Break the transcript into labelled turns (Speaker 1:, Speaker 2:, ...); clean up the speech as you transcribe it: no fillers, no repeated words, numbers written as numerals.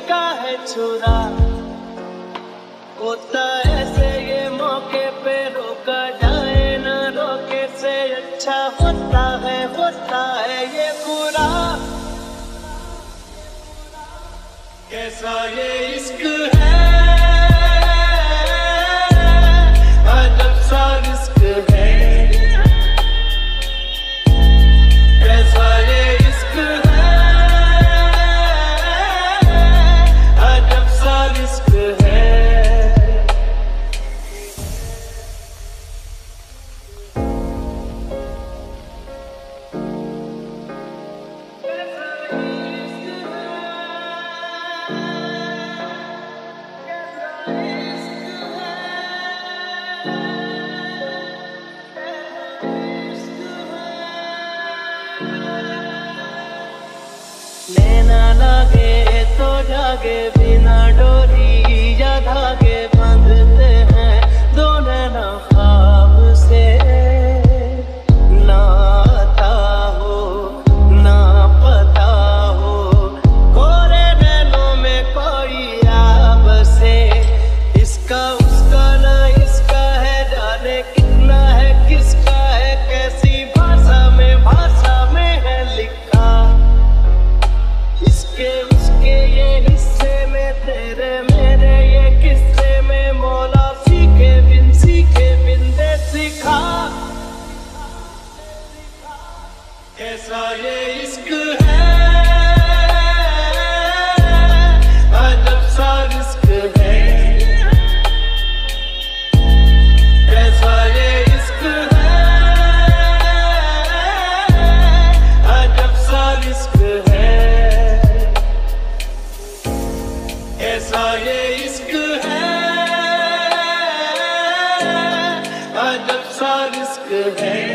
Speaker 1: का है छुरा, होता ऐसे ये मौके पे रोका जाए ना रोके से अच्छा होता है ये बुरा। कैसा ये इश्क है, अजब सा रिस्क है, कैसा ये इश्क है, अजब सा रिस्क है। लेना लागे तो जागे, बिना डोरी या धागे बांधते हैं दोनों ना ख्वाब से। ना आता हो ना पता हो, कोरे नैनों में कोई आब से। इसका उसका ना इसका है, जाने कितना है किसका है, कैसी भाषा में है लिखा। इसके उसके ये हिस्से में, तेरे मेरे ये किस्से में, मौला सीखे बिन दे सिखा। कैसा ये इश्क है, अजब सा रिस्क है, कैसा ये इश्क है, अजब सा रिस्क है, कैसा ये इश्क है, अजब सा रिस्क है।